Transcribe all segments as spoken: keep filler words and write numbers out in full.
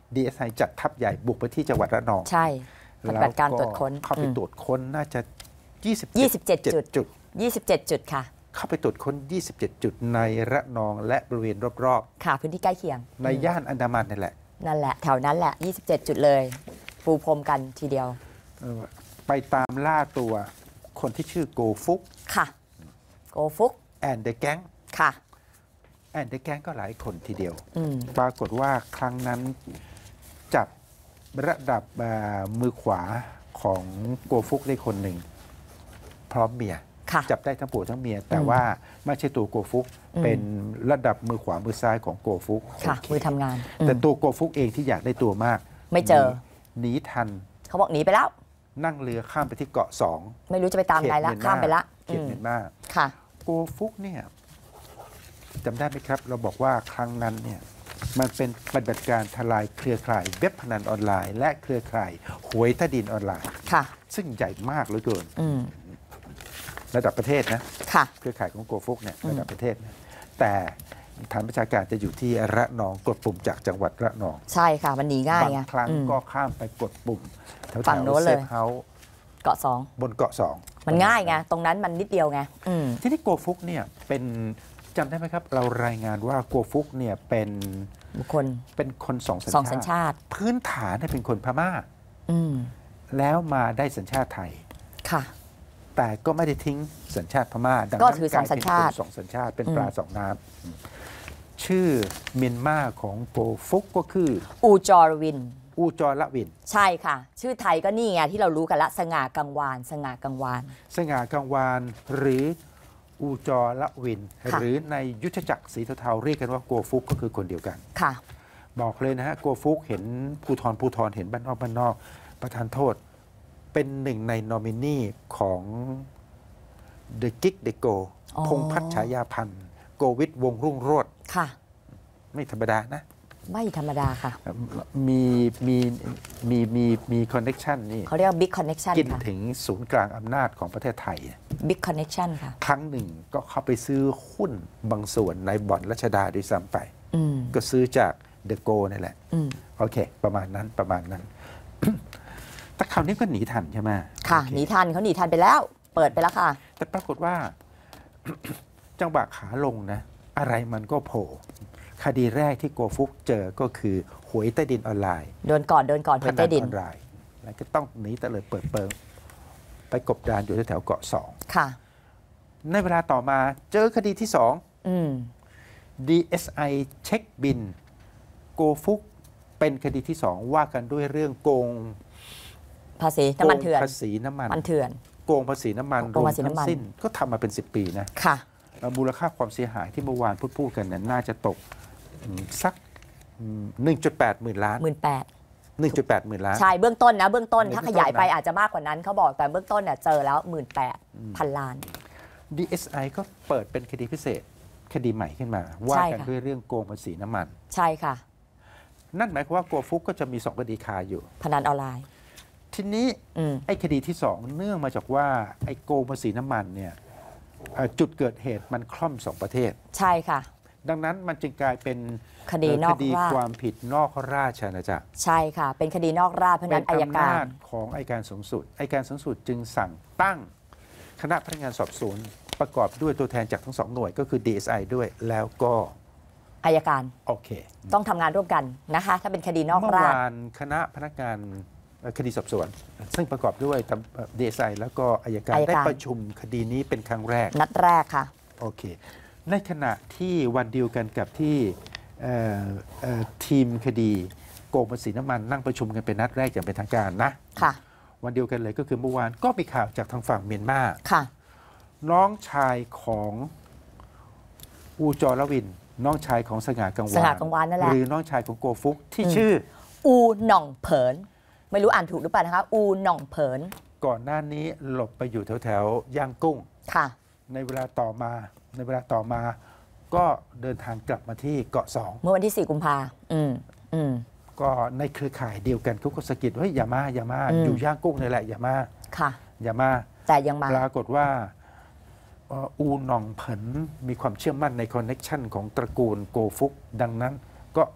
ดี เอส ไอ จัดทัพใหญ่บุกไปที่จังหวัดระนองใช่ปฏิบัติการตรวจค้นเข้าไปตรวจค้นน่าจะยี่สิบเจ็ดจุดยี่สิบเจ็ดจุดค่ะเข้าไปตรวจค้นยี่สิบเจ็ดจุดในระนองและบริเวณรอบๆค่ะพื้นที่ใกล้เคียงในย่านอันดามันนั่นแหละนั่นแหละแถวนั้นแหละยี่สิบเจ็ดจุดเลยปูพรมกันทีเดียวไปตามล่าตัวคนที่ชื่อโกฟุกค่ะโกฟุกแอนเดอะแก๊งค่ะแอนเดอะแก๊งก็หลายคนทีเดียวปรากฏว่าครั้งนั้นจับระดับมือขวาของโกฟุกได้คนหนึ่งพร้อมเมียจับได้ทั้งผัวทั้งเมียแต่ว่าไม่ใช่ตัวโกฟุกเป็นระดับมือขวามือซ้ายของโกฟุกมือทำงานแต่ตัวโกฟุกเองที่อยากได้ตัวมากไม่เจอหนีทันเขาบอกหนีไปแล้วนั่งเรือข้ามไปที่เกาะสองไม่รู้จะไปตามใครแล้วข้ามไปละเขตเมียนมาค่ะโกฟุกเนี่ยจำได้ไหมครับเราบอกว่าครั้งนั้นเนี่ยมันเป็นปฏิบัติการทลายเครือข่ายเว็บพนันออนไลน์และเครือข่ายหวยใต้ดินออนไลน์ค่ะซึ่งใหญ่มากเหลือเกินระดับประเทศนะค่ะเครือข่ายของโกฟุกเนี่ยระดับประเทศนะแต่ฐานประชาการจะอยู่ที่ระนองกดปุ่มจากจังหวัดระนองใช่ค่ะมันหนีง่ายบางครั้งก็ข้ามไปกดปุ่มแถวๆเซฟเฮาส์เกาะสองบนเกาะสองมันง่ายไงตรงนั้นมันนิดเดียวไงที่นี่โกฟุกเนี่ยเป็นจำได้ไหมครับเรารายงานว่าโกฟุกเนี่ยเป็นบุคคลเป็นคนสองสัญชาติพื้นฐานเป็นคนพม่าแล้วมาได้สัญชาติไทยค่ะแต่ก็ไม่ได้ทิ้งสัญชาติพม่าดังนั้นกลายเป็นคนสองสัญชาติเป็นปลาสองน้ำชื่อเมียนมาของโกฟุกก็คืออูจอรวินอูจอระวินใช่ค่ะชื่อไทยก็นี่ไงที่เรารู้กันละสง่ากังวานสง่ากังวานสง่ากังวานหรืออูจอระวินหรือในยุทธจักรสีเทาๆเรียกกันว่าโกฟุกก็คือคนเดียวกันค่ะบอกเลยนะฮะโกฟุกเห็นภูธรภูธรเห็นบ้านนอกบ้านนอกประธานโทษเป็นหนึ่งในนอมินีของ The Gig The Go พงษ์พัฒน์ฉายาพันธ์โกวิทวงรุ่งโรจน์ค่ะไม่ธรรมดานะไม่ธรรมดาค่ะมีมีมีมีมีคอนเน็กชันนี่เขาเรียกว่าบิ๊กคอนเน็กชันกินถึงศูนย์กลางอำนาจของประเทศไทยบิ๊กคอนเน็กชันค่ะครั้งหนึ่งก็เข้าไปซื้อหุ้นบางส่วนในบ่อนรัชดาด้วยซ้ำไปก็ซื้อจากเดอะโกนี่แหละโอเคประมาณนั้นประมาณนั้นแต่คราวนี้ก็หนีทันใช่ไหมค่ะหนีทันเขาหนีทันไปแล้วเปิดไปแล้วค่ะแต่ปรากฏว่าจังหวะขาลงนะอะไรมันก็โผล่คดีแรกที่โกฟุกเจอก็คือหวยใต้ดินออนไลน์โดนก่อนโดนก่อนหวยใต้ดินออนไลน์แล้วก็ต้องหนีตะเลิดเปิดเปิงไปกบดานอยู่แถวเกาะสองค่ะในเวลาต่อมาเจอคดีที่สอง ดี เอส ไอ เช็คบินโกฟุกเป็นคดีที่สองว่ากันด้วยเรื่องโกงภาษีน้ำมันเถื่อนภาษีน้ำมันเถื่อนโกงภาษีน้ำมันรวมทั้งสิ้นก็ทำมาเป็นสิบปีนะค่ะมูลค่าความเสียหายที่เมื่อวานพูดพูดกันนั้นน่าจะตกสัก หนึ่งจุดแปด หมื่นล้านหมื่นแปดหนึ่งจุดแปด หมื่นล้านใช่เบื้องต้นนะเบื้องต้นถ้าขยายไปอาจจะมากกว่านั้นเขาบอกแต่เบื้องต้นเนี่ยเจอแล้ว หนึ่งหมื่นแปดพัน ล้านดี เอส ไอ ก็เปิดเป็นคดีพิเศษคดีใหม่ขึ้นมาว่ากันด้วยเรื่องโกงภาษีน้ำมันใช่ค่ะนั่นหมายความว่าโกฟุกก็จะมีสองคดีคาอยู่พนันออนไลน์ทีนี้ไอ้คดีที่สองเนื่องมาจากว่าไอ้โกงภาษีน้ำมันเนี่ยจุดเกิดเหตุมันคล่อมสองประเทศใช่ค่ะดังนั้นมันจึงกลายเป็นคดีนอกราชความผิดนอกราชอาณาจักรใช่ค่ะเป็นคดีนอกราชเพราะนั้นอัยการของอัยการสูงสุดอัยการสูงสุดจึงสั่งตั้งคณะพนักงานสอบสวนประกอบด้วยตัวแทนจากทั้งสองหน่วยก็คือ ดี เอส ไอ ด้วยแล้วก็อัยการโอเคต้องทำงานร่วมกันนะคะถ้าเป็นคดีนอกราชเมื่อวานคณะพนักงานคดีสอบสวนซึ่งประกอบด้วย ดี เอส ไอ แล้วก็อัยการได้ประชุมคดีนี้เป็นครั้งแรกนัดแรกค่ะโอเคในขณะที่วันเดียวกันกับที่ทีมคดีโกงภาษีน้ำมันนั่งประชุมกันเป็นนัดแรกอย่างเป็นทางการนะค่ะวันเดียวกันเลยก็คือเมื่อวานก็มีข่าวจากทางฝั่งเมียนมาค่ะน้องชายของอูจอระวินน้องชายของสง่ากังวานสง่ากังวานนั่นแหละหรือน้องชายของโกฟุกที่ชื่ออูหน่องเผินไม่รู้อ่านถูกหรือเปล่านะคะอูหน่องเผินก่อนหน้านี้หลบไปอยู่แถวแถวย่างกุ้งค่ะในเวลาต่อมาในเวลาต่อมาก็เดินทางกลับมาที่เกาะสองเมื่อวันที่สี่กุมภาอืมอืมก็ในเครือข่ายเดียวกันเขาก็สะกิดว่าอย่ามาอย่ามาอยู่ย่างกุ้งนี่แหละอย่ามาค่ะอย่ามาแต่ยังมาปรากฏว่าอูหน่องเผินมีความเชื่อมั่นในคอนเน็กชันของตระกูลโกฟุกดังนั้นก็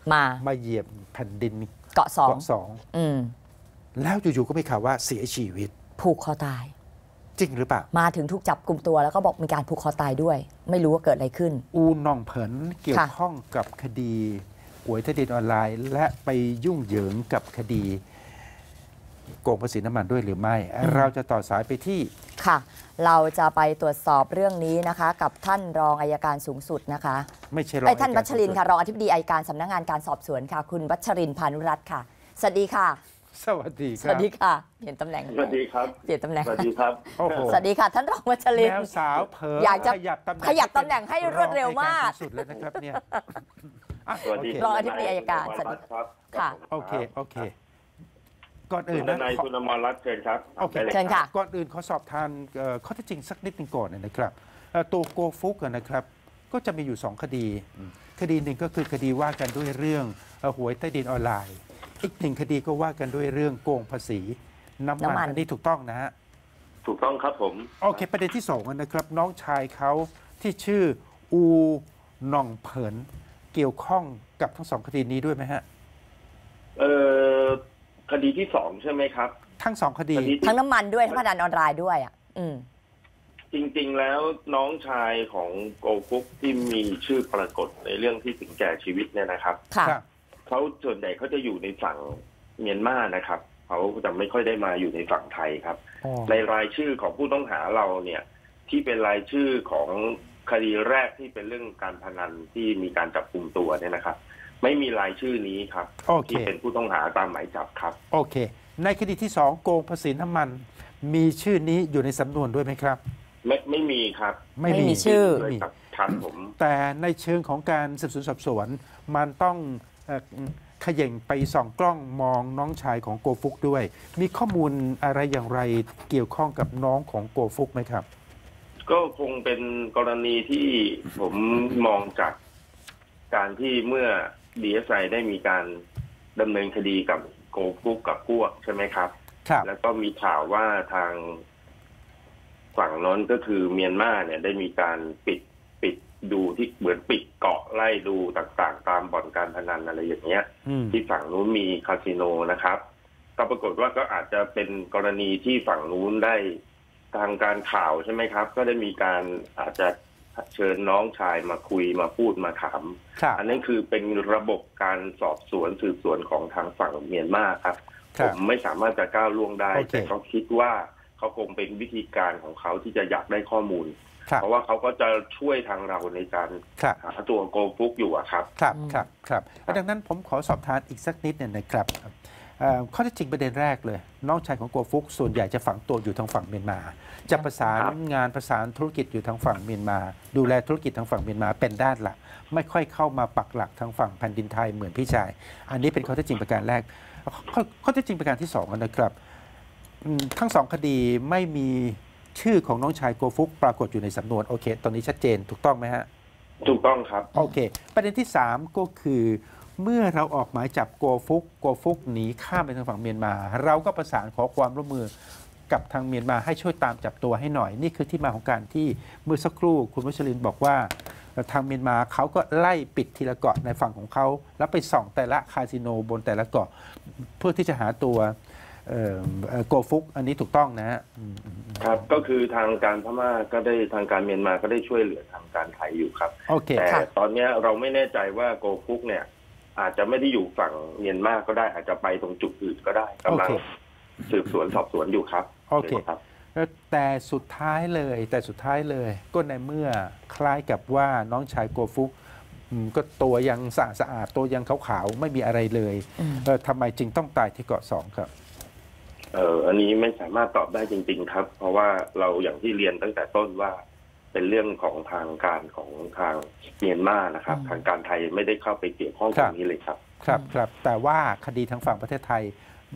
มามาเหยียบแผ่นดินเกาะสองเกาะสองอืมแล้วอยู่ๆก็มีข่าวว่าเสียชีวิตผูกคอตายจริงหรือเปล่ามาถึงถูกจับกลุ่มตัวแล้วก็บอกมีการผูกคอตายด้วยไม่รู้ว่าเกิดอะไรขึ้นอูน่องเผินเกี่ยวข้องกับคดีหวยใต้ดินออนไลน์ และไปยุ่งเหยิงกับคดีโกงภาษีน้ำมันด้วยหรือไม่เราจะต่อสายไปที่ค่ะเราจะไปตรวจสอบเรื่องนี้นะคะกับท่านรองอัยการสูงสุดนะคะไม่ใช่รองท่านวัชรินทร์ค่ะรองอธิบดีอัยการสำนักงานการสอบสวนค่ะคุณวัชรินทร์พานุรัตน์ค่ะสวัสดีค่ะสวัสดีครับสวัสดีค่ะเปลี่ยนตำแหน่งสวัสดีครับเปลี่ยนตำแหน่งสวัสดีครับโอ้โหสวัสดีค่ะท่านรองวัชรินทร์แมวสาวเผยอยากจะขยับตำแแหน่งให้รวดเร็วมากสุดเลยนะครับเนี่ยสวัสดีรองอธิบดีอัยการสวัสดีครับค่ะโอเคโอเคก่อนอื่นนะนายคุณอมรรัตน์เชิญครับโอเคเชิญค่ะก่อนอื่นขอสอบทานข้อเท็จจริงสักนิดหนึ่งก่อนนะครับตัวโกฟุกนะครับก็จะมีอยู่สองคดีคดีหนึ่งก็คือคดีว่ากันด้วยเรื่องหวยใต้ดินออนไลน์อีกหนึ่งคดีก็ว่ากันด้วยเรื่องโกงภาษีน้ำมันอันนี้ถูกต้องนะฮะถูกต้องครับผมโอเคประเด็นที่สองนะครับน้องชายเขาที่ชื่ออูน่องเผินเกี่ยวข้องกับทั้งสองคดีนี้ด้วยไหมฮะเอ่อคดีที่สองใช่ไหมครับทั้งสองคดีทั้งน้ำมันด้วยทั้งพนันออนไลน์ด้วยอ่ะอืมจริงๆแล้วน้องชายของโกฟุกที่มีชื่อปรากฏในเรื่องที่ถึงแก่ชีวิตเนี่ยนะครับค่ะเขาส่วนใหญ่เขาจะอยู่ในฝั่งเมียนมานะครับเขาจะไม่ค่อยได้มาอยู่ในฝั่งไทยครับในรายชื่อของผู้ต้องหาเราเนี่ยที่เป็นรายชื่อของคดีแรกที่เป็นเรื่องการพนันที่มีการจับกุมตัวเนี่ยนะครับไม่มีรายชื่อนี้ครับที่เป็นผู้ต้องหาตามหมายจับครับโอเคในคดีที่สองโกงภาษีน้ำมันมีชื่อนี้อยู่ในสำนวนด้วยไหมครับไม่ไม่มีครับไม่มีชื่อครับผมแต่ในเชิงของการสืบสวนสอบสวนมันต้องเขย่งไปส่องกล้องมองน้องชายของโกฟุกด้วยมีข้อมูลอะไรอย่างไรเกี่ยวข้องกับน้องของโกฟุกไหมครับก็คงเป็นกรณีที่ผมมองจากการที่เมื่อ ดี เอส ไอ ได้มีการดำเนินคดีกับโกฟุกกับพวกใช่ไหมครับครับแล้วก็มีข่าวว่าทางฝั่งน้นก็คือเมียนมาเนี่ยได้มีการปิดปิดดูที่เหมือนปิดเกาะไล่ดูต่างๆตามบ่อนการพนันอะไรอย่างเงี้ยที่ฝั่งนู้นมีคาสิโนนะครับก็ปรากฏว่าก็อาจจะเป็นกรณีที่ฝั่งนู้นได้ทางการข่าวใช่ไหมครับก็ได้มีการอาจจะเชิญน้องชายมาคุยมาพูดมาถามอันนั้นคือเป็นระบบการสอบสวนสืบสวนของทางฝั่งเมียนมาครับผมไม่สามารถจะก้าวล่วงได้แต่เขาคิดว่าเขาคงเป็นวิธีการของเขาที่จะอยากได้ข้อมูลเพราะว่าเขาก็จะช่วยทางเราในการหาตัวโกฟุกอยู่ครับครับครับครับดังนั้นผมขอสอบทานอีกสักนิดเนี่ยนะครับข้อที่จริงประเด็นแรกเลยน้องชายของโกฟุกส่วนใหญ่จะฝังตัวอยู่ทางฝั่งเมียนมาจะประสานงานประสานธุรกิจอยู่ทางฝั่งเมียนมาดูแลธุรกิจทางฝั่งเมียนมาเป็นด้านหลักไม่ค่อยเข้ามาปักหลักทางฝั่งแผ่นดินไทยเหมือนพี่ชายอันนี้เป็นข้อที่จริงประการแรกข้อที่จริงประการที่สองนะครับทั้งสองคดีไม่มีชื่อของน้องชายโกฟุกปรากฏอยู่ในสำนวนโอเคตอนนี้ชัดเจนถูกต้องไหมฮะถูกต้องครับโอเคประเด็นที่สามก็คือเมื่อเราออกหมายจับโกฟุกโกฟุกหนีข้ามไปทางฝั่งเมียนมาเราก็ประสานขอความร่วมมือกับทางเมียนมาให้ช่วยตามจับตัวให้หน่อยนี่คือที่มาของการที่เมื่อสักครู่คุณวัชรินทร์บอกว่าทางเมียนมาเขาก็ไล่ปิดทีละเกาะในฝั่งของเขาแล้วไปส่องแต่ละคาสิโนบนแต่ละเกาะเพื่อที่จะหาตัวโกฟุกอันนี้ถูกต้องนะฮะครับก็คือทางการพม่าก็ได้ทางการเมียนมาก็ได้ช่วยเหลือทางการไทยอยู่ครับแต่ตอนนี้เราไม่แน่ใจว่าโกฟุกเนี่ยอาจจะไม่ได้อยู่ฝั่งเมียนมาก็ได้อาจจะไปตรงจุดอื่นก็ได้กำลังสืบสวนสอบสวนอยู่ครับโอเคครับแต่สุดท้ายเลยแต่สุดท้ายเลยก็ในเมื่อคล้ายกับว่าน้องชายโกฟุกก็ตัวยังสะอาดสะอาดตัวยังขาวๆไม่มีอะไรเลยทำไมจึงต้องตายที่เกาะสองครับเอออันนี้ไม่สามารถตอบได้จริงๆครับเพราะว่าเราอย่างที่เรียนตั้งแต่ต้นว่าเป็นเรื่องของทางการของทางเมียนมานะครับทางการไทยไม่ได้เข้าไปเกี่ยวข้องตรงนี้เลยครับครับครับแต่ว่าคดีทางฝั่งประเทศไทย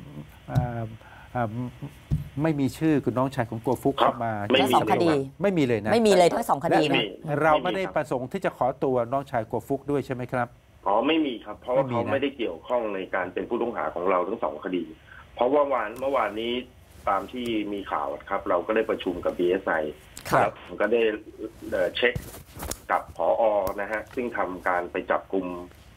ไม่มีชื่อคุณน้องชายของโกฟุกเข้ามาทั้งสองคดีไม่มีเลยนะไม่มีเลยทั้งสองคดีนะเราไม่ได้ประสงค์ที่จะขอตัวน้องชายโกฟุกด้วยใช่ไหมครับอ๋อไม่มีครับเพราะว่าเขาไม่ได้เกี่ยวข้องในการเป็นผู้ต้องหาของเราทั้งสองคดีเพราะว่าวันเมื่อวานนี้ตามที่มีข่าวครับเราก็ได้ประชุมกับ ดี เอส ไอ แล้วผมก็ได้เช็คกับผอ.นะฮะซึ่งทำการไปจับกุม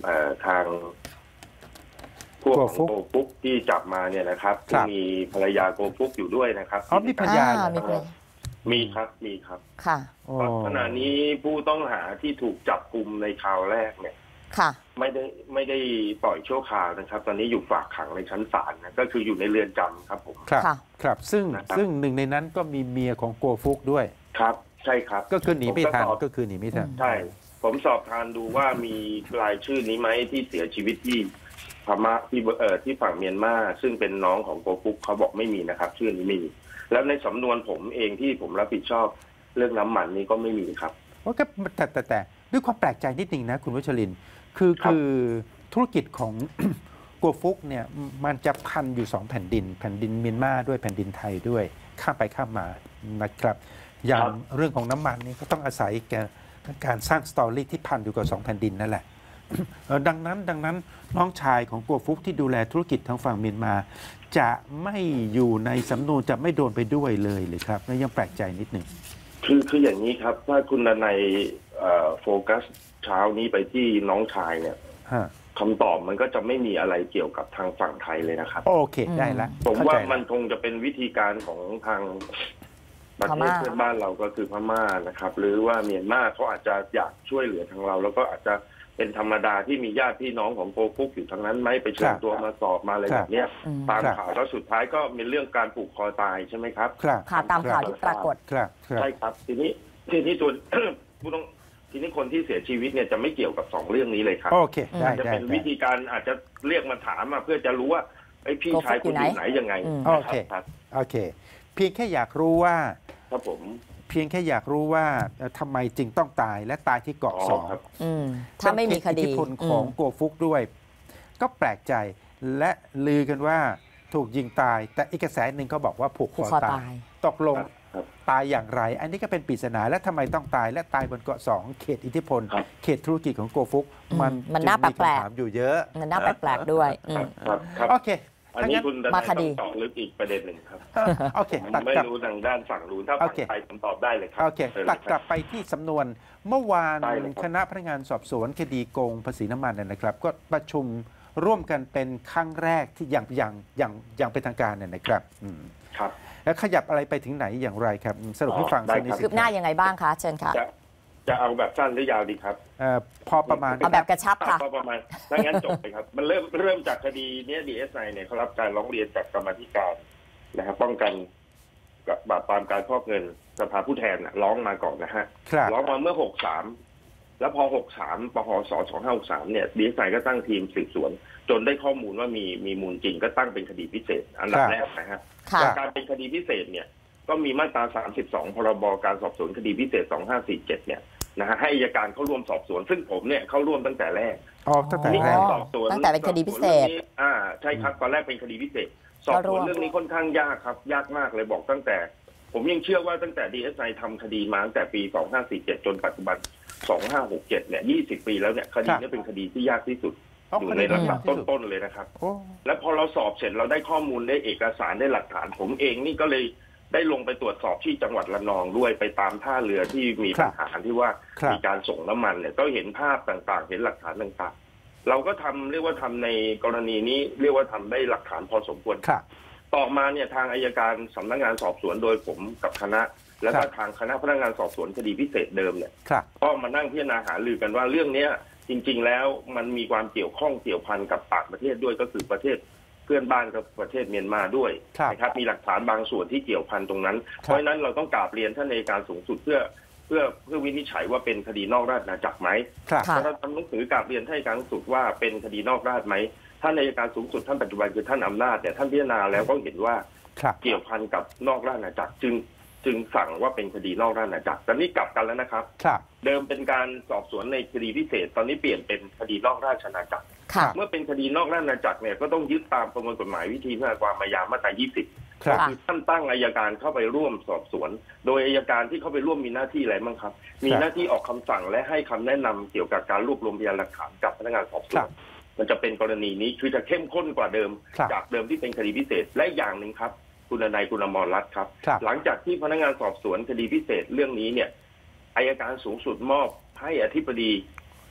เอ่อทางพวกของโกฟุกที่จับมาเนี่ยนะครับที่มีภรรยาโกฟุกอยู่ด้วยนะครับอ๋อมีภรรยาอ่ามีภรรยามีครับมีครับค่ะขณะนี้ผู้ต้องหาที่ถูกจับกุมในคราวแรกเนี่ยค่ะไม่ได้ไม่ได้ปล่อยชั่วคราวนะครับ ตอนนี้อยู่ฝากขังในชั้นศาลนะก็คืออยู่ในเรือนจำครับผมครับค่ะครับซึ่งนะครับซึ่งหนึ่งในนั้นก็มีเมียของโกฟุกด้วยครับใช่ครับก็คือหนีไม่ทันผสอบก็คือหนีไม่ทันใช่ ผมสอบทานดูว่ามีรายชื่อนี้ไหมที่เสียชีวิตที่พม่าที่เอ่อที่ฝั่งเมียนมาซึ่งเป็นน้องของโกฟุกเขาบอกไม่มีนะครับ ชื่อนี้ไม่มีแล้วในสำนวนผมเองที่ผมรับผิดชอบเรื่องน้ำมันนี้ก็ไม่มีครับว่าก็แต่แต่แต่ด้วยความแปลกใจนิดนึงนะคุณวัชรินทร์คือครับคือธุรกิจของ กัวฟุกเนี่ยมันจะพันอยู่สองแผ่นดิน แผ่นดินเมียนมาด้วยแผ่นดินไทยด้วยข้ามไปข้ามมานะครับอย่างเรื่องของน้ำมันนี่ก็ต้องอาศัยแกการสร้างสตอรี่ที่พันอยู่กับสองแผ่นดินนั่นแหละ เอ่อดังนั้นดังนั้นน้องชายของกัวฟุกที่ดูแลธุรกิจทางฝั่งเมียนมา จะไม่อยู่ในสำนวนจะไม่โดนไปด้วยเลยเลยครับนั่นยังแปลกใจนิดหนึ่งคือคืออย่างนี้ครับถ้าคุณดนัยเอ่อโฟกัสเช้านี้ไปที่น้องชายเนี่ยฮะคำตอบมันก็จะไม่มีอะไรเกี่ยวกับทางฝั่งไทยเลยนะครับโอเคได้ละผมเข้ว่าใจละมันคงจะเป็นวิธีการของทางประเทศพม่าเพื่อนบ้านเราก็คือพม่านะครับ หรือว่าเมียนมาเขาอาจจะอยากช่วยเหลือทางเรา แล้วก็อาจจะเป็นธรรมดาที่มีญาติพี่น้องของโกฟุกอยู่ทางนั้นไหมไปเชิญตัวมาสอบมาอะไรแบบเนี้ยอืมตามครับข่าวแล้วสุดท้ายก็มีเรื่องการผูกคอตายใช่ไหมครับครับค่ะ ตามข่าวที่ปรากฏครับครับใช่ครับ ทีนี้ทีนี้ตัว ผู้ต้องทีนี้คนที่เสียชีวิตเนี่ยจะไม่เกี่ยวกับสองเรื่องนี้เลยครับโอเคได้จะได้เป็นได้วิธีการอาจจะเรียกมาถามมาเพื่อจะรู้ว่าไอ้ยพี่ชายคุณอยู่ไหนยังไงอืมโอเคครับโอเค เพียงแค่อยากรู้ว่าครับผมเพียงแค่อยากรู้ว่าเอ่อทำไมจึงต้องตายและตายที่เกาะอ๋อสองครับอืม ถ้าไม่มีคเป็นดีอิทธิพลของอืมโกฟุกด้วย ก็แปลกใจและลือกันว่าถูกยิงตาย แต่อีกกระแสหนึ่งก็บอกว่าผูกคผูกอคอตาตาย ยตกลงครับครับตายอย่างไร อันนี้ก็เป็นปริศนาและทำไมต้องตายและตายบนเกาะสองเขตอิทธิพลครับเขตธุรกิจของโกฟุกอืมมันมันน่าจึงแปลกๆคำถามอยู่เยอะมันน่าแปลกๆด้วยอืครัมบครับครับโอเคอันถ้านี้งั้นคุณดมานัยคต้ดีองเจาะลึกอีกประเด็นหนึ่งครับโอเคผมตัดไม่กลับรู้ทางด้านฝั่งนู้นถ้าโอฝั่งเคไทยผมตอบได้เลยครัโอเคชิญตัดลยกลับไปที่สำนวนเมื่อวานได้เลยครับคณะพนักงานสอบสวนคดีโกงภาษีน้ำมันเนยนะครับ ก็ประชุมร่วมกันเป็นครั้งแรกที่อย่างอย่างอย่างอย่างเป็นทางการเนี่ยนะครับอืมครับแล้วขยับอะไรไปถึงไหนอย่างไรครับ สรุปให้ฟังได้สักนิดครับสิคืบหน้ายังไงบ้างคะ เชิญค่ะจะจะเอาแบบสั้นหรือยาวดีครับเอ่อพอประมาณเอาแบบกระชับค่ะก็ประมาณถ้างั้นจบไปครับ มันเริ่มเริ่มจากคดีเนี้ย ดี เอส ไอ เนี่ยเขารับการร้องเรียนจากกรรมาธิการนะครับป้องกันกับปราบปรามการฟอกเงินสภาผู้แทนน่ะร้องมาก่อนนะฮะครับร้องมาเมื่อหกสามแล้วพอหกสามปหสสองห้าหกสามเนี่ย ดี เอส ไอ ก็ตั้งทีมสืบสวน จนได้ข้อมูลว่ามีมีมูลจริงก็ตั้งเป็นคดีพิเศษ อันดับแรกนะฮะค่ะการเป็นคดีพิเศษเนี่ย ก็มีมาตราสามสิบสองพรบการสอบสวนคดีพิเศษสองห้าสี่เจ็ดเนี่ยนะฮะให้อัยการเข้าร่วมสอบสวน ซึ่งผมเนี่ยเข้าร่วมตั้งแต่แรกออกตั้งแต่นี่แรกสอบสวนตั้งแต่เป็นคดีพิเศษสอบสวนรื่องนี้อ่าใช่ครับตอนแรกเป็นคดีพิเศษ สอบสวนเรื่องนี้ค่อนข้างยากครับ ยากมากเลยบอกตั้งแต่ ผมยังเชื่อว่าตั้งแต่ ดี เอส ไอ ทำคดีมาตั้งแต่ปีสองห้าสี่เจ็ดจนปัจจุบันสองห้าหกเจ็ดเนี่ยยี่สิบปีแล้วเนี่ยคดีนี้เป็นคดีที่ยากที่สุดเอาอยู่คในดีลำดับที่สุดต้นๆเลยนะครับโอ้แล้วพอเราสอบเสร็จเราได้ข้อมูลได้เอกสารได้หลักฐาน ผมเองนี่ก็เลยได้ลงไปตรวจสอบที่จังหวัดระนองด้วยไปตามท่าเรือที่มีปัญหาที่ว่าครับมีการส่งน้ำมันเนี่ยก็เห็นภาพต่างๆ เห็นหลักฐานต่างๆ เราก็ทำเรียกว่าทำในกรณีนี้เรียกว่าทำได้หลักฐานพอสมควรครับต่อมาเนี่ยทางอัยการสำนักงานสอบสวนโดยผมกับคณะ แล้วก็ครับทางคณะพนักงานสอบสวนคดีพิเศษเดิมเนี่ยครับก็มานั่งพิจารณาหารือกันว่าเรื่องเนี้ยจริง ๆ แล้วมันมีความเกี่ยวข้องเกี่ยวพันกับต่างประเทศด้วยก็คือประเทศเพื่อนบ้านกับประเทศเมียนมาด้วยครับนะครับมีหลักฐานบางส่วนที่เกี่ยวพันตรงนั้นครับเพราะฉะนั้นเราต้องกราบเรียนท่านอัยการสูงสุดเพื่อเพื่อเพื่อวินิจฉัยว่าเป็นคดีนอกราชอาณาจักรไหมครับค่ะถ้าเราทำหนังสือกราบเรียนท่านอัยการสูงสุดว่าเป็นคดีนอกราชไหมท่านอัยการสูงสุดท่านปัจจุบันคือท่านอำนาจเนี่ยท่านพิจารณาแล้วก็เห็นว่าครับเกี่ยวพันกับนอกราชอาณาจักรจึงจึงสั่งว่าเป็นคดีนอกราชอาณาจักรตอนนี้กลับกันแล้วนะครับครับเดิมเป็นการสอบสวนในคดีพิเศษ ตอนนี้เปลี่ยนเป็นคดีนอกราชอาณาจักรค่ะเมื่อเป็นคดีนอกราชอาณาจักรเนี่ยก็ต้องยึดตามประมวลกฎหมายวิธีพิจารณาความอาญามาตรายี่สิบครับค่ะคือท่านตั้งอัยการเข้าไปร่วมสอบสวน โดยอัยการที่เข้าไปร่วมมีหน้าที่อะไรบ้างครับ มีหน้าที่ออกคำสั่งและให้คำแนะนำเกี่ยวกับการรวบรวมพยานหลักฐานกับพนักงานสอบสครัวนบมันจะเป็นกรณีนี้คือจะเข้มข้นกว่าเดิมครับจากเดิมที่เป็นคดีพิเศษและอย่างหนึ่งครับคุณนายคุณอมรรัตน์ครับครับหลังจากที่พนักงานสอบสวนคดีพิเศษเรื่องนี้เนี่ยอัยการสูงสุดมอบให้อธิบดี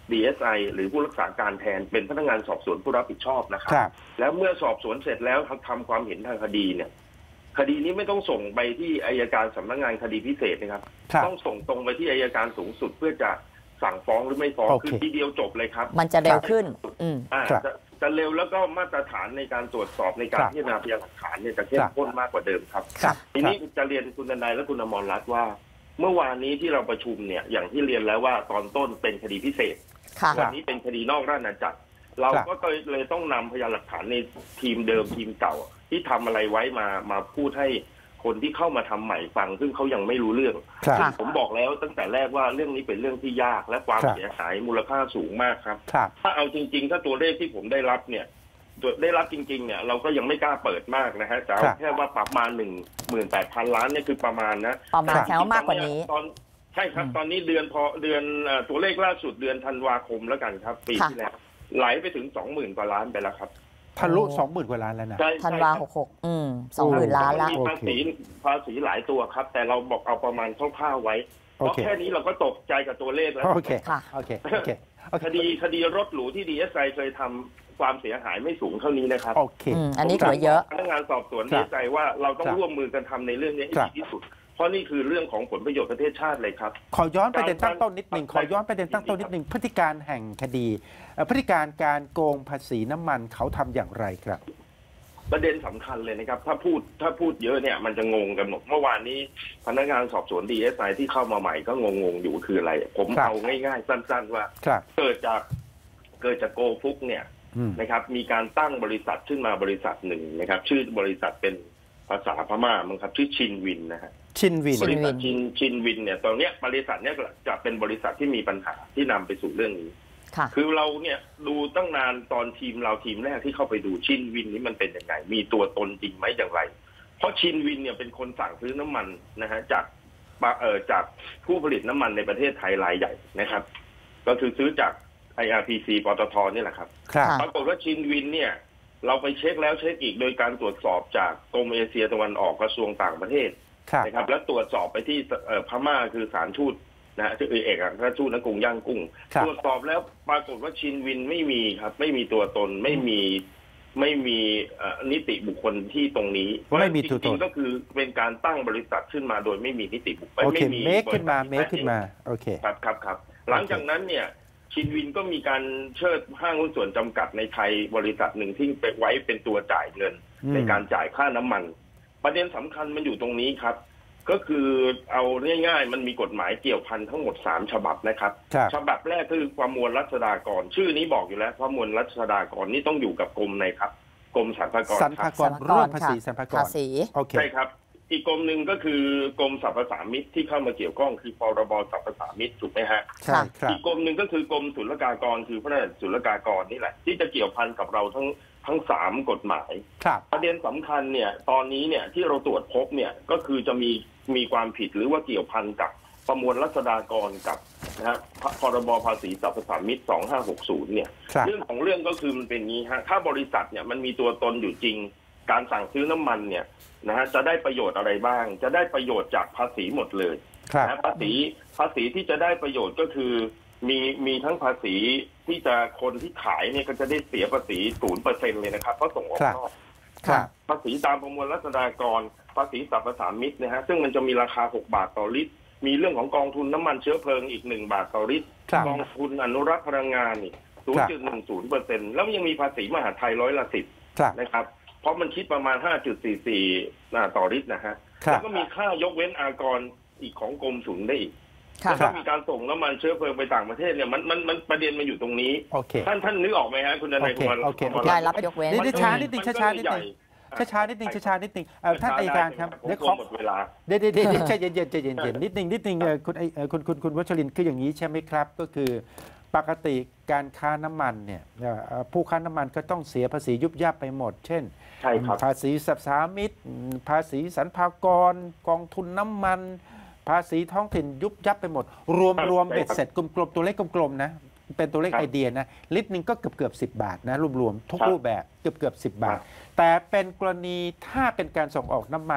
ดี เอส ไอ หรือผู้รักษาการแทนเป็นพนักงานสอบสวนผู้รับผิดชอบนะครับครับแล้วเมื่อสอบสวนเสร็จแล้วทำความเห็นทางคดีเนี่ยคดีนี้ไม่ต้องส่งไปที่อัยการสำนักงานคดีพิเศษนะครับครับต้องส่งตรงไปที่อัยการสูงสุดเพื่อจะสั่งฟ้องหรือไม่ฟ้องโอเคคือทีเดียวจบเลยครับมันจะเร็วขึ้น อืมอ่าครับจะจะเร็วแล้วก็มาตรฐานในการตรวจสอบในการครับพิจารณาพยานหลักฐานเนี่ยจะเข้มข้นมากกว่าเดิมครับครับทีนี้จะเรียนคุณทนายและคุณอมรรัตน์ว่า เมื่อวานนี้ที่เราประชุมเนี่ยอย่างที่เรียนแล้วว่าตอนต้นเป็นคดีพิเศษค่ะวันนี้เป็นคดีนอกราชอาณาจักรเราก็เลยต้องนำพยานหลักฐานในทีมเดิมทีมเก่า ที่ทำอะไรไว้มามาพูดให้คนที่เข้ามาทำใหม่ฟัง ซึ่งเขายังไม่รู้เรื่องครับค่ะผมบอกแล้วตั้งแต่แรกว่าเรื่องนี้เป็นเรื่องที่ยากและความครับเสียหายมูลค่าสูงมากครับครับถ้าเอาจริงๆ ถ้าตัวเลขที่ผมได้รับเนี่ยตัวได้รับจริงๆเนี่ยเราก็ยังไม่กล้าเปิดมากนะฮะแต่เอาครับแค่ว่าประมาณหนึ่งหมื่นแปดพันล้านเนี่ยคือประมาณนะประมาณครับแถวามากกว่านี้ตอนใช่ครับอืมตอนนี้เดือนพอเดือนเอ่อตัวเลขล่าสุดเดือนธันวาคมแล้วกันครับ ปีค่ะที่แล้วไหลไปถึงสองหมื่นกว่าล้านไปแล้วครับทะลุโอ้สองหมื่นกว่าล้านแล้วนะใช่ธันวาใช่หครับกหกอืมสองหมื่นล้านละมีภาษีภาษีหลายตัวครับ แต่เราบอกเอาประมาณคร่าวๆไว้ เพโอราะเคแค่นี้เราก็ตกใจกับตัวเลขแล้วโอเคค่ะโอเค โอเค โอเคคดีคดีรถหรูที่ดีเอสไอเคยทำความเสียหายไม่สูงเท่านี้นะครับโอเคอืมอันนี้ถือว่าเยอะพนักงานสอบสวนครัดีบใจว่าเราต้องครับร่วมมือกันทำในเรื่องนี้ให้ครับดีที่สุด เพราะนี่คือเรื่องของผลประโยชน์ประเทศชาติเลยครับขอย้อนประเด็นตั้งต้นนิดหนึ่งครับขอย้อนประเด็นตั้งต้นนิดหนึ่งพฤติการแห่งคดีเอ่อพฤติการการโกงภาษีน้ำมันเขาทำอย่างไรครับประเด็นสำคัญเลยนะครับ ถ้าพูดถ้าพูดเยอะเนี่ยมันจะงงกันหมดเมื่อวานนี้พนักงานสอบสวนดีเอสไอที่เข้ามาใหม่ก็งงๆอยู่คืออะไร ผมครับเอาง่ายๆสั้นๆว่าครับเกิดจากเกิดจากโกฟุกเนี่ยอืมนะครับมีการตั้งบริษัทขึ้นมาบริษัทหนึ่งนะครับ ชื่อบริษัทเป็นภาษาพม่ามั้งครับชื่อชินวินนะฮะชินวินชิบนริษัทชินชินวินเนี่ยตอนเนี้ยบริษัทเนี้ยจะเป็นบริษัทที่มีปัญหาที่นำไปสู่เรื่องนี้ค่ะคือเราเนี่ยดูตั้งนานตอนทีมเราทีมแรกที่เข้าไปดูชินวินนี้มันเป็นยังไงมีตัวตนจริงไหมอย่างไร เพราะชินวินเนี่ยเป็นคนสั่งซื้อน้ำมันนะฮะจากเอ่อจากผู้ผลิตน้ำมันในประเทศไทยรายใหญ่นะครับ ก็คือซื้อจาก ไอ อาร์ พี ซี ปตทนี่แหละครับครับค่ะปรากฏว่าชินวินเนี่ยเราไปเช็คแล้วเช็คอีกโดยการตรวจสอบจากกรมเอเชียตะวันออกกระทรวงต่างประเทศครับนะครับแล้วตรวจสอบไปที่เอ่อพม่าคือศาลทูตนะฮะที่เอกอัครราชทูตณกรุงย่างกุ้งครับตรวจสอบแล้วปรากฏว่าชินวินไม่มีครับ ไม่มีตัวตนไม่มีไม่มีเอ่อนิติบุคคลที่ตรงนี้เพราะฉะไม่นั้นมีจตัวตรินงๆก็คือเป็นการตั้งบริษัทขึ้นมาโดยไม่มีนิติบุคคลโอเคไม่มีเมคขึ้นมาบเมริษัคทขึ้นมา โอเคครับครับครับหลังจากนั้นเนี่ยชินวินก็มีการเชิดห้างหุ้นส่วนจำกัดในไทยบริษัทหนึ่งที่ไปไว้เป็นตัวจ่ายเงินอืมในการจ่ายค่าน้ำมัน ประเด็นสำคัญมันอยู่ตรงนี้ครับ ก็คือเอาง่ายๆมันมีกฎหมายเกี่ยวพันทั้งหมดสามฉบับนะครับครับฉบับแรกคือประมวลรัษฎากร ชื่อนี้บอกอยู่แล้วประมวลรัษฎากรนี่ต้องอยู่กับกรมในครับกรมสรรพากรสรรคพารับกรเรื่องภาษีสรรพากรภาษีโอเคใช่ครับ อีกกรมหนึ่งก็คือกรมสรรพสามิตที่เข้ามาเกี่ยวข้องคือพรบสรรพสามิตถูกไหมฮะใช่ครับอีกกรมหนึ่งก็คือกรมศุลกากรคือพระราชศุลกากรนี่แหละ ที่จะเกี่ยวพันกับเราทั้งทั้งสามกฎหมายครับประเด็นสำคัญเนี่ยตอนนี้เนี่ยที่เราตรวจพบเนี่ยก็คือจะมีมีความผิดหรือว่าเกี่ยวพันกับประมวลรัษฎากรกับนะฮะพรบภาษีสรรพสามิตสองห้าหกศูนย์เนี่ยครับเรื่องของเรื่องก็คือมันเป็นงี้ฮะถ้าบริษัทเนี่ยมันมีตัวตนอยู่จริง การสั่งซื้อน้ำมันเนี่ยนะฮะจะได้ประโยชน์อะไรบ้าง จะได้ประโยชน์จากภาษีหมดเลยครับนะภาษีภาษีที่จะได้ประโยชน์ก็คือมีมีทั้งภาษีที่จะคนที่ขายเนี่ยก็จะได้เสียภาษีศูนย์เปอร์เซ็นต์เลยนะครับเพราะส่งออกนอกครับภาษีตามประมวลรัษฎากรภาษีสรรพสามิตนะฮะซึ่งมันจะมีราคาหกบาทต่อลิตรมีเรื่องของกองทุนน้ำมันเชื้อเพลิงอีกหนึ่งบาทต่อลิตรครับกองทุนอนุรักษ์พลังงานนี่ศูนย์จุดหนึ่งศูนย์เปอร์เซ็นต์แล้วยังมีภาษีมหาดไทยร้อยละสิบครับนะครับเพราะมันคิดประมาณ ห้าจุดสี่สี่ ต่อลิตรนะฮะครัแล้บวก็มีค่ายกเว้นอากรอีกของกรมศุลได้อีกค่ะแล้วก็มีการส่งน้ำมันเชื้อเพลิงไปต่างประเทศเนี่ยมันมันมันประเด็นมันอยู่ตรงนี้โอเคท่านท่านนึกออกไหมฮะคุณนายโอเคคุณวรโอเคโอเคได้รับยกเว้นนิดๆช้านิดนึงมันก็ช้าๆนิดใหนึญ่งช้าๆนิดนึงช้าๆนิดนึงเอ่อท่านอัยการครับผมเดี๋ยวกขลัอวหมดเวลาเดี๋ยวเดี๋ยวเดี๋ยวใจเย็นๆใจเย็นๆนิดนึงนิดนึงเอ่อคุณไอเอ่อคุณคุณคุณวัชรินทร์คืออย่างนี้ใช่ไหมครับ ก็คือปกติการค้าน้ำมันเนี่ยเอ่อเอ่อผู้ค้าน้ำมันก็ต้องเสียภาษียุบยับไปหมด เช่นใช่ครับภาษีสรรพสามิตภาษีสรรพากรกองทุนน้ำมัน ภาษีท้องถิ่นยุบยับไปหมด รวมครับรวมใช่เบ็ดครับเสร็จกลมๆตัวเลขกลมๆนะเป็นตัวเลขครับไอเดียนะลิตรหนึ่งก็เกือบเกือบสิบบาทนะรวมรวมๆทุกครับรูปแบบเกือบเกือบสิบบาทครับแต่เป็นกรณีถ้าเป็นการส่งออกน้ำมัน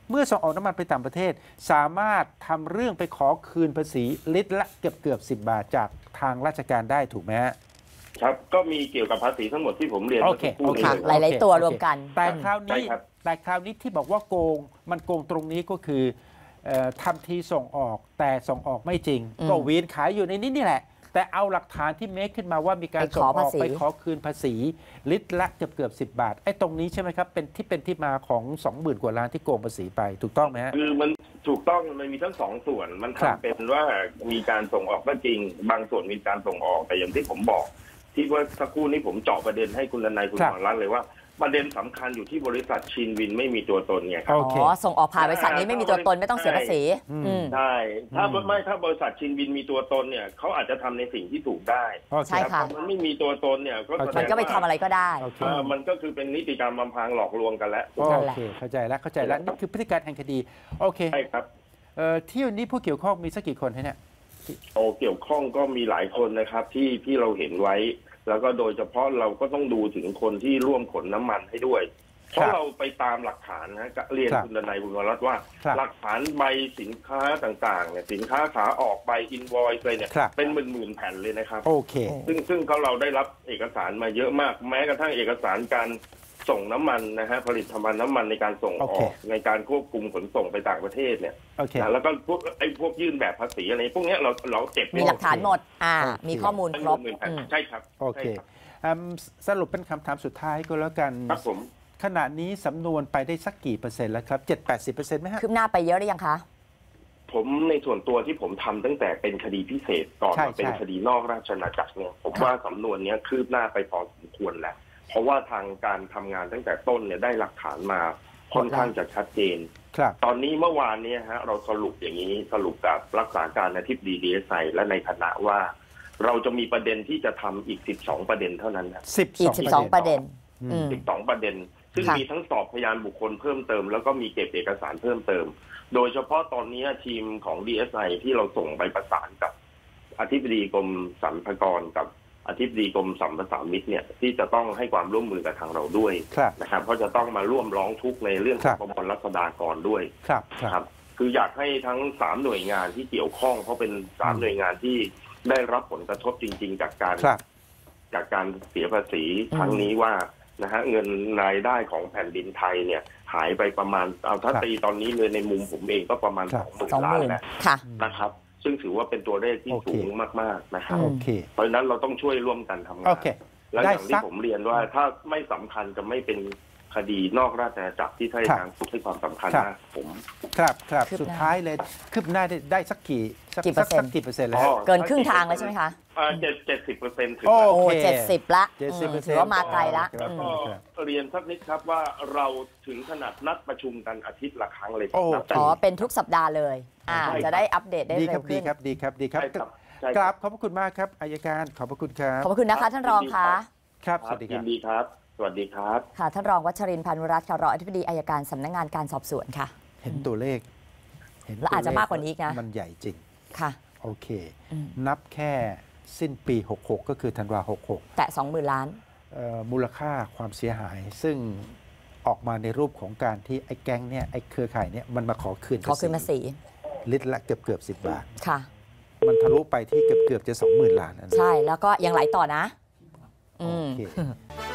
เมื่อส่งออกน้ำมันไปต่างประเทศ สามารถทำเรื่องไปขอคืนภาษีลิตรละเกือบเกือบสิบบาทจากทางราชการได้ถูกไหมฮะครับก็มีเกี่ยวกับภาษีทั้งหมดที่ผมเรียนโอเคเมื่อสักครู่โอเคนี้ค่ะเลยหลายๆตัวรวมกันแต่คราวนี้ใช่ครับแต่คราวนี้ที่บอกว่าโกงมันโกงตรงนี้ก็คือเอ่อทำทีส่งออกแต่ส่งออกไม่จริงอืมก็วีนขายอยู่ในนี้นี่แหละ แต่เอาหลักฐานที่เมคขึ้นมาว่ามีการไปขอส่งออกภาษีไปขอคืนภาษี ลิตรละเกือบเกือบสิบบาทไอ้ตรงนี้ใช่ไหมครับเป็นที่เป็นที่มาของ สองหมื่น กว่าล้านที่โกงภาษีไปถูกต้องไหมฮะคือมันถูกต้องมันมีทั้งสองส่วนมันครับทำเป็นว่ามีการส่งออกก็จริง บางส่วนมีการส่งออกแต่อย่างที่ผมบอก ที่ว่าสักครู่นี้ผมเจาะประเด็นให้คุณดนัยคุณครับหมอรัตน์เลยว่าประเด็นสำคัญอยู่ที่บริษัทชินวินไม่มีตัวตนไงครับโอเคอ๋อส่งออกผ่านบริษัทนี้ไม่มีตัวตนไม่ต้องเสียภาษีอืมอืมใช่ถ้าอืมไม่ถ้าบริษัทชินวินมีตัวตนเนี่ยเขาอาจจะทำในสิ่งที่ถูกได้โอเคใช่แต่ค่ะพอมันไม่มีตัวตนเนี่ยก็แสดมันงก็ไปทำอะไรก็ได้โอเคเอ่อมันก็คือเป็นนิติกรรมอำพรางหลอกลวงกันแล้วโอเคเข้าใจแล้วเข้าใจแล้วนี่คือพฤติการแห่งคดีโอเคใช่ครับเอ่อที่วันนี้ผู้เกี่ยวข้องมีสักกี่คนฮะเนี่ยโอเกี่ยวข้องก็มีหลายคนนะครับที่ที่เราเห็นไว้ แล้วก็โดยเฉพาะเราก็ต้องดูถึงคนที่ร่วมขนน้ำมันให้ด้วย เพราะเราไปตามหลักฐานนะเรียนครับคุณดนัยคุณวรัตน์ว่าครับหลักฐานใบสินค้าต่างๆเนี่ยสินค้าขาออกใบอินวอยซ์เลยเนี่ยครับเป็นหมื่นๆแผ่นเลยนะครับโอเคซึ่งซึ่งเขาเราได้รับเอกสารมาเยอะมาก แม้กระทั่งเอกสารการส่งน้ำมันนะฮะผลิตภัณฑ์น้ำมันในการส่งอโออเคกในการควบคุมขนส่งไปต่างประเทศเนี่ยโอเคนะแล้วก็พวกไอ้พวกยื่นแบบภาษีอะไรพวกเนี้ยเราเราเก็บไว้มีหลักฐานหมด อ่าโอเคมีข้อมูลเป็นครบหมื่นๆแผ่นอืมใช่ครับโอเคใช่รับอืมสรุปเป็นคำถามสุดท้ายก็แล้วกันครับผมขณะนี้สำนวนไปได้สักกี่เปอร์เซ็นต์แล้วครับ เจ็ดแปดสิบเปอร์เซ็นต์ไหมฮะคืบหน้าไปเยอะหรือยังคะผมในส่วนตัวที่ผมทำตั้งแต่เป็นคดีพิเศษก่อนใช่มาเป็นใช่คดีนอกราชอาณาจักรเนี่ยผมครับว่าสำนวนเนี้ยคืบหน้าไปพอสมควรแล้วเพราะว่าทางการทำงานตั้งแต่ต้นเนี่ยได้หลักฐานมาค่อนข้างจะชัดเจนครับตอนนี้เมื่อวานเนี้ฮะเราสรุปอย่างนี้สรุปกับรักษาการอธิบดีดีเอสไอและในคณะว่า เราจะมีประเด็นที่จะทำอีกสิบสองประเด็นเท่านั้นนะสิบอีสกองสิบสองประเด็นอืมอืมสิบสองประเด็น ซึ่งค่ะมีทั้งสอบพยานบุคคลเพิ่มเติม แล้วก็มีเก็บเอกสารเพิ่มเติม โดยเฉพาะตอนนี้ทีมของ ดี เอส ไอ ที่เราส่งไปประสานกับอธิบดีกรมสรรพากรกับอธิบดีกรมสัมปทานมิตรเนี่ยที่จะต้องให้ความร่วมมือกับทางเราด้วยครับนะครับเพราะจะต้องมาร่วมร้องทุกข์ในเรื่องของประมวลรัษฎากรด้วยครับคนะรัครับ บคืออยากให้ทั้งสามหน่วยงานที่เกี่ยวข้องเพราะเป็นสามหน่วยงานที่ได้รับผลกระทบจริง ๆ จากการครับจากการเสียภาษีครั้งนี้ว่านะฮะเงินรายได้ของแผ่นดินไทยเนี่ยหายไปประมาณเอาถ้าครับตีตอนนี้เลยในมุมผมเองก็ประมาณครัสบองหมื่นสองล้าหนมื่นแล้วค่ะนะครับ ซึ่งถือว่าเป็นตัวเลขที่โอเคสูงมากๆนะครับอืมโอเคเพราะฉะนั้นเราต้องช่วยร่วมกันทำงาโอน เคแล้วได้อย่างสัที่กผมเรียนว่าถ้าไม่สำคัญจะไม่เป็นคดีนอกราชอาณาจักรที่ทางครับการสุขให้ความสำคัญครับนะผมครับครับคืบหน้าสุดท้ายเลยคืบหน้าได้ได้สักกี่สักกี่เปอร์เซ็นต์สักกี่เปอร์เซ็นต์แล้วอ๋ฮะอเกินครึ่งทางแล้วใช่ไหมคะเจ็ดเจ็ดสิบเปอร์เซ็นต์ถึงโอ้แล้วโอ้โอเคเจ็ดสิบละเจ็ดสิบเปอร์เซ็นต์ถือว่ามาไกลละครับอืมก็เรียนสักนิดครับว่าเราถึงขนาดนัดประชุมกันอาทิตย์ละครั้งเลยโอ้นับแต่อ๋อ เป็นทุกสัปดาห์เลย อ่าใช่ครับจะได้อัปเดตได้ดีคเร็รัวบดีขึ้นครับดีครับดีครับใช่ครับใช่กครารับบ ขอบพระคุณมากครับอายการขอบพระคุณครับขอบพระคุณนะคะท่านรองคะครับสครับวัสดีคยิรับนดีครับ สวัสดีครับค่ะ ท่านรองวัชรินทร์พานุรัตน์ค่ะรองอธิบดีอายการสำนักงานการสอบสวนค่ะเห็นตัวเลขเห็นและอาจจะตัวเลขมากกว่านี้อีกนะมันใหญ่จริงค่ะโอเคอืมนับแค่สิ้นปี หกหก ก็คือธันวาหกหกแต่สองหมื่นล้านเอ่อมูลค่าความเสียหาย ซึ่งออกมาในรูปของการที่ไอ้แก๊งเนี่ยไอ้เครือข่ายเนี่ยมันมาขอคืนขอคืนภาษีลิตรละเกือบเกือบสิบบาทค่ะมันทะลุไปที่เกือบเกือบจะสองหมื่นล้านแล้วนะใช่ แล้วก็ยังไหลต่อนะ อืโอมเค